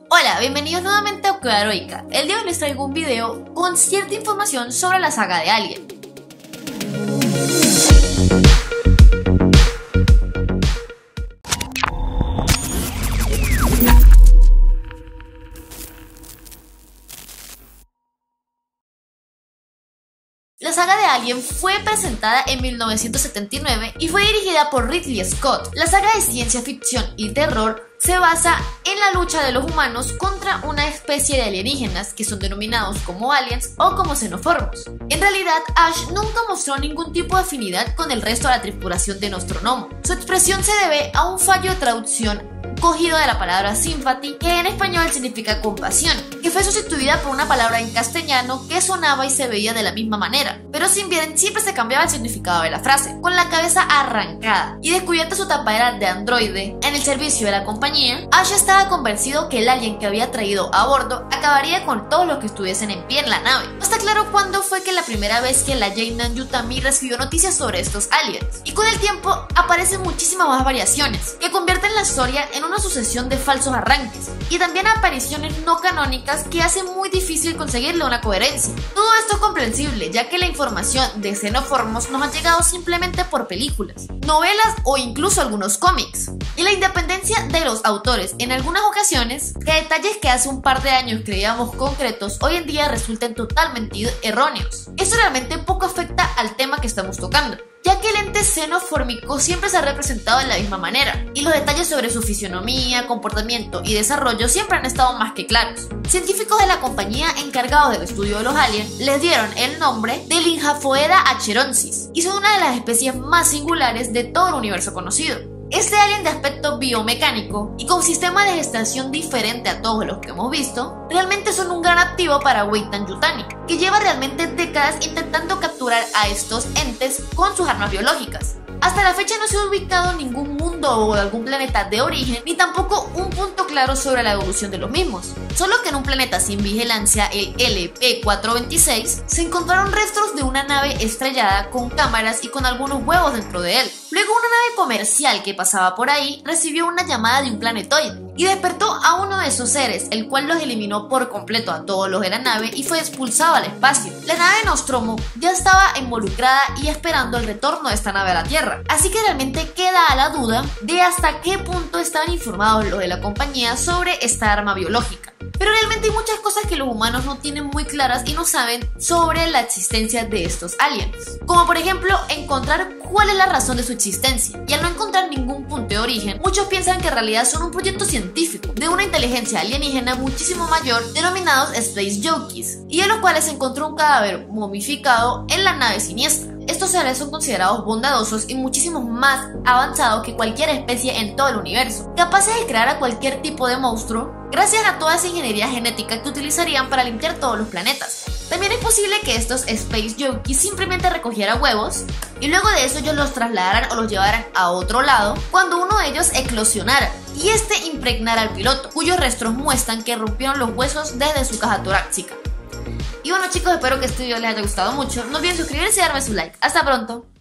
Hola, bienvenidos nuevamente a Búsqueda Heroica. El día de hoy les traigo un video con cierta información sobre la saga de Alien. La saga de Alien fue presentada en 1979 y fue dirigida por Ridley Scott. La saga de ciencia ficción y terror se basa en la lucha de los humanos contra una especie de alienígenas que son denominados como aliens o como xenoformos. En realidad, Ash nunca mostró ningún tipo de afinidad con el resto de la tripulación de Nostromo. Su expresión se debe a un fallo de traducción cogido de la palabra sympathy, que en español significa compasión, que fue sustituida por una palabra en castellano que sonaba y se veía de la misma manera, pero sin bien siempre se cambiaba el significado de la frase. Con la cabeza arrancada y descubierta su tapadera de androide en el servicio de la compañía, Ash estaba convencido que el alien que había traído a bordo acabaría con todos los que estuviesen en pie en la nave. No está claro cuándo fue que la primera vez que la Jainan Yutami recibió noticias sobre estos aliens, y con el tiempo aparecen muchísimas más variaciones que convierten la historia en una sucesión de falsos arranques y también apariciones no canónicas que hacen muy difícil conseguirle una coherencia. Todo esto es comprensible, ya que la información de xenoformos nos ha llegado simplemente por películas, novelas o incluso algunos cómics, y la independencia de los autores en algunas ocasiones, que detalles que hace un par de años creíamos concretos hoy en día resultan totalmente erróneos. Esto realmente poco afecta al tema que estamos tocando, ya que el ente xenofórmico siempre se ha representado de la misma manera, y los detalles sobre su fisionomía, comportamiento y desarrollo siempre han estado más que claros. Científicos de la compañía encargados del estudio de los aliens les dieron el nombre de Linhafoeda acheronsis, y son una de las especies más singulares de todo el universo conocido. Este alien de aspecto biomecánico y con sistema de gestación diferente a todos los que hemos visto, realmente son un gran activo para Weita Yutani, que lleva realmente décadas intentando capturar a estos entes con sus armas biológicas. Hasta la fecha no se ha ubicado ningún mundo o algún planeta de origen, ni tampoco un punto claro sobre la evolución de los mismos. Solo que en un planeta sin vigilancia, el LP-426, se encontraron restos de una nave estrellada con cámaras y con algunos huevos dentro de él. Luego una nave comercial que pasaba por ahí recibió una llamada de un planetoide y despertó a uno de esos seres, el cual los eliminó por completo a todos los de la nave y fue expulsado al espacio. La nave Nostromo ya estaba involucrada y esperando el retorno de esta nave a la Tierra, así que realmente queda a la duda de hasta qué punto estaban informados los de la compañía sobre esta arma biológica. Pero realmente hay muchas cosas que los humanos no tienen muy claras y no saben sobre la existencia de estos aliens, como por ejemplo encontrar cuál es la razón de su existencia, y al no encontrar ningún punto de origen, muchos piensan que en realidad son un proyecto científico de una inteligencia alienígena muchísimo mayor denominados Space Jockeys, y de los cuales se encontró un cadáver momificado en la nave siniestra. Estos seres son considerados bondadosos y muchísimo más avanzados que cualquier especie en todo el universo, capaces de crear a cualquier tipo de monstruo gracias a toda esa ingeniería genética que utilizarían para limpiar todos los planetas. También es posible que estos Space Jockeys simplemente recogieran huevos y luego de eso ellos los trasladaran o los llevaran a otro lado cuando uno de ellos eclosionara y este impregnara al piloto, cuyos restos muestran que rompieron los huesos desde su caja torácica. Y bueno chicos, espero que este video les haya gustado mucho. No olviden suscribirse y darme su like. Hasta pronto.